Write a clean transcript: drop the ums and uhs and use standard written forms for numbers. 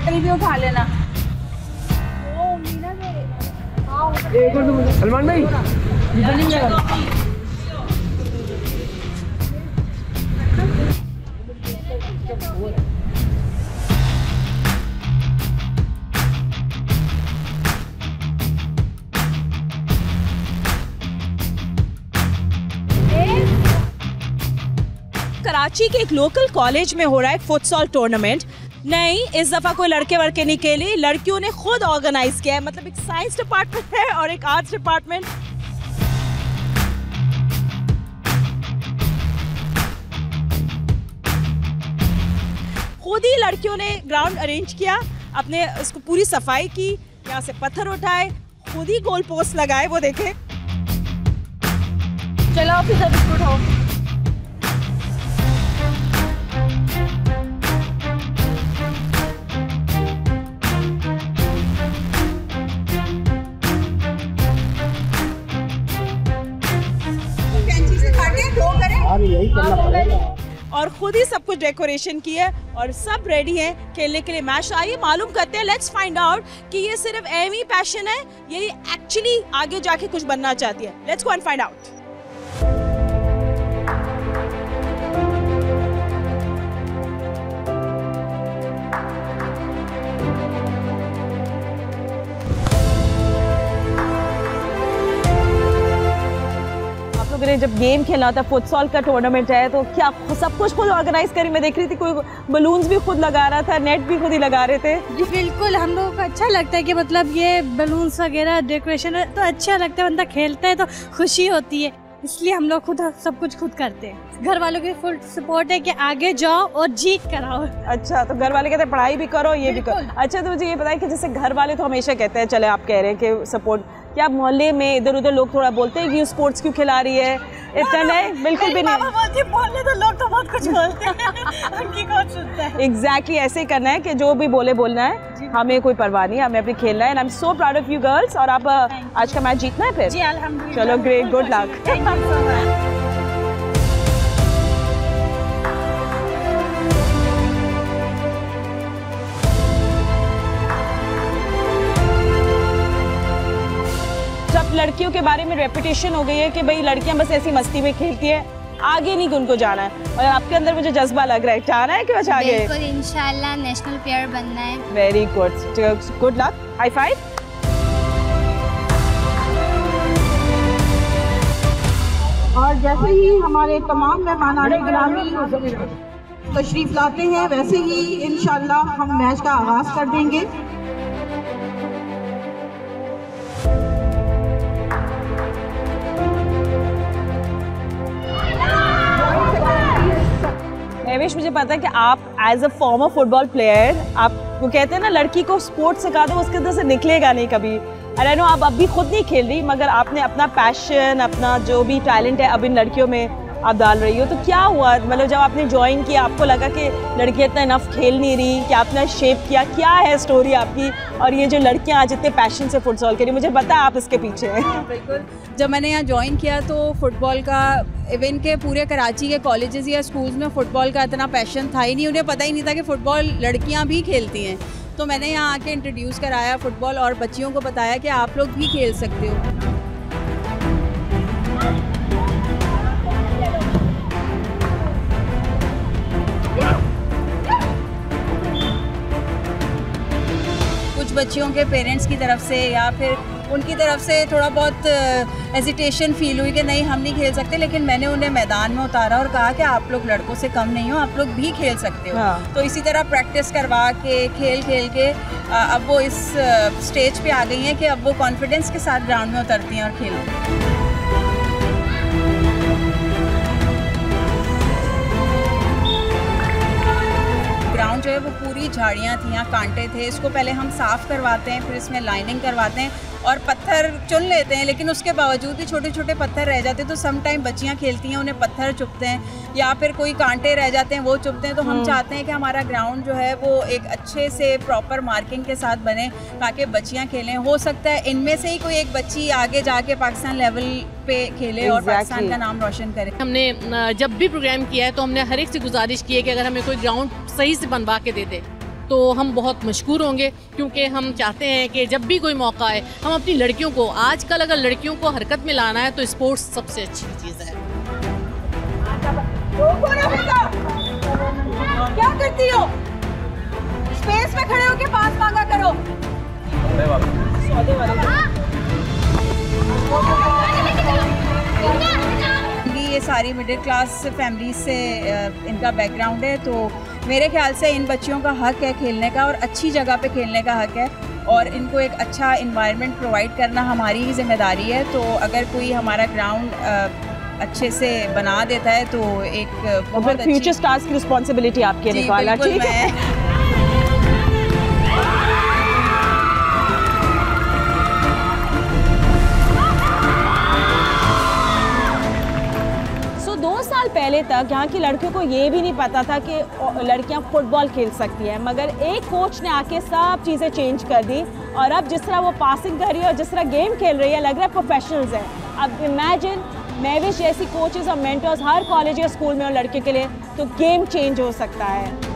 छतरी भी उठा लेना। सलमान भाई कराची के एक लोकल कॉलेज में हो रहा है फुटसॉल टूर्नामेंट। नहीं, इस दफा कोई लड़के वड़के नहीं खेले, लड़कियों ने खुद ऑर्गेनाइज किया है। मतलब एक साइंस डिपार्टमेंट है और एक आर्ट्स डिपार्टमेंट। खुद ही लड़कियों ने ग्राउंड अरेंज किया, अपने उसको पूरी सफाई की, यहाँ से पत्थर उठाए, खुद ही गोल पोस्ट लगाए। वो देखे, चलो आप इधर बिस्कुट उठाओ। यही करना पड़ेगा। और खुद ही सब कुछ डेकोरेशन की है और सब रेडी हैं खेलने के लिए मैच। आइए मालूम करते हैं, लेट्स फाइंड आउट कि ये सिर्फ एम ही पैशन है, ये एक्चुअली आगे जाके कुछ बनना चाहती है। Let's go and find out. जब गेम खेलना होता है, फुटसॉल का टूर्नामेंट है, तो क्या सब कुछ खुद ऑर्गेनाइज करी? मैं देख रही थी कोई बलून्स भी खुद लगा रहा था, नेट भी खुद ही लगा रहे थे। जी बिल्कुल, हम लोगों को अच्छा लगता है कि मतलब ये बलून्स वगैरह डेकोरेशन है तो अच्छा लगता है, बंदा खेलता है तो खुशी होती है, इसलिए हम लोग खुद सब कुछ खुद करते हैं। घर वालों की फुल सपोर्ट है कि आगे जाओ और जीत कराओ। अच्छा, तो घर वाले कहते हैं पढ़ाई भी करो, ये भी करो। अच्छा, तो मुझे ये बताएं कि जैसे घर वाले तो हमेशा कहते हैं, चले आप कह रहे हैं कि सपोर्ट, क्या मोहल्ले में इधर उधर लोग थोड़ा बोलते हैं कि स्पोर्ट्स क्यों खिला रही है? इतना नहीं, बिल्कुल भी नहीं। बोलने तो लोग तो बहुत कुछ बोलते हैं, उनकी कौन सुनता है। एग्जैक्टली ऐसे ही करना है कि जो भी बोले बोलना है, हमें कोई परवाह नहीं, हमें अपनी खेलना है। And I am so proud of you girls. और आप आज का मैच जीतना है फिर? जी अल्हम्दुलिल्लाह। चलो ग्रेट, गुड लक। जब लड़कियों के बारे में रेपुटेशन हो गई है कि भाई लड़कियां बस ऐसी मस्ती में खेलती है, आगे नहीं उनको जाना है, और आपके अंदर मुझे जज्बा लग रहा है, चाहना है कि बस आगे? बिल्कुल, इंशाल्लाह नेशनल प्लेयर बनना है। Very good, good luck, high five. और जैसे ही हमारे तमाम मेहमानाने गिरामी तशरीफ लाते हैं, वैसे ही इंशाल्लाह हम मैच का आगाज कर देंगे। नैवेश, मुझे पता है कि आप as a former football player, आप वो कहते हैं ना लड़की को स्पोर्ट्स सिखा दो उसके अंदर से निकलेगा नहीं कभी। अरे नो, आप अभी खुद नहीं खेल रही, मगर आपने अपना पैशन, अपना जो भी टैलेंट है अब इन लड़कियों में आप डाल रही हो। तो क्या हुआ, मतलब जब आपने ज्वाइन किया आपको लगा कि लड़कियां इतना इनफ खेल नहीं रही, कि आपने शेप किया, क्या है स्टोरी आपकी? और ये जो लड़कियां आज इतने पैशन से फुटबॉल खेल रही, मुझे पता है आप इसके पीछे हैं। बिल्कुल, जब मैंने यहाँ ज्वाइन किया तो फुटबॉल का इवन के पूरे कराची के कॉलेजेस या स्कूल्स में फ़ुटबॉल का इतना पैशन था ही नहीं, उन्हें पता ही नहीं था कि फ़ुटबॉल लड़कियाँ भी खेलती हैं। तो मैंने यहाँ आके इंट्रोड्यूस कराया फ़ुटबॉल और बच्चियों को बताया कि आप लोग भी खेल सकते हो। कुछ बच्चियों के पेरेंट्स की तरफ से या फिर उनकी तरफ से थोड़ा बहुत हेजिटेशन फील हुई कि नहीं हम नहीं खेल सकते, लेकिन मैंने उन्हें मैदान में उतारा और कहा कि आप लोग लड़कों से कम नहीं हो, आप लोग भी खेल सकते हो। हाँ। तो इसी तरह प्रैक्टिस करवा के खेल खेल के अब वो इस स्टेज पे आ गई हैं कि अब वो कॉन्फिडेंस के साथ ग्राउंड में उतरती हैं और खेलती हैं। ग्राउंड जो है वो पूरी झाड़ियाँ थी, यहाँ कांटे थे, इसको पहले हम साफ़ करवाते हैं, फिर इसमें लाइनिंग करवाते हैं और पत्थर चुन लेते हैं, लेकिन उसके बावजूद भी छोटे छोटे पत्थर रह जाते हैं। तो सम टाइम बच्चियाँ खेलती हैं, उन्हें पत्थर चुभते हैं या फिर कोई कांटे रह जाते हैं वो चुभते हैं। तो हम चाहते हैं कि हमारा ग्राउंड जो है वो एक अच्छे से प्रॉपर मार्किंग के साथ बने ताकि बच्चियाँ खेलें। हो सकता है इनमें से ही कोई एक बच्ची आगे जाके पाकिस्तान लेवल पे खेले और पाकिस्तान का नाम रोशन करे। हमने जब भी प्रोग्राम किया है तो हमने हर एक से गुजारिश की है कि अगर हमें कोई ग्राउंड सही से बनवा के दे दे तो हम बहुत मशकूर होंगे, क्योंकि हम चाहते हैं कि जब भी कोई मौका आए हम अपनी लड़कियों को, आजकल अगर लड़कियों को हरकत में लाना है तो स्पोर्ट्स सबसे अच्छी चीज़ है। क्या करती हो? स्पेस में खड़े होके पास मांगा करो। ये सारी मिडिल क्लास फैमिली से इनका बैकग्राउंड है, तो मेरे ख्याल से इन बच्चियों का हक है खेलने का और अच्छी जगह पे खेलने का हक है, और इनको एक अच्छा इन्वायरमेंट प्रोवाइड करना हमारी ही जिम्मेदारी है। तो अगर कोई हमारा ग्राउंड अच्छे से बना देता है तो एक बहुत फ्यूचर स्टार्स की रिस्पॉन्सिबिलिटी आपके निकालना, ठीक है। पहले तक यहाँ की लड़कियों को ये भी नहीं पता था कि लड़कियाँ फुटबॉल खेल सकती हैं, मगर एक कोच ने आके सब चीज़ें चेंज कर दी और अब जिस तरह वो पासिंग कर रही है और जिस तरह गेम खेल रही है, लग रहा है प्रोफेशनल्स हैं। अब इमेजिन महविश जैसी कोचेस और मेंटर्स हर कॉलेज या स्कूल में और लड़कियों के लिए, तो गेम चेंज हो सकता है।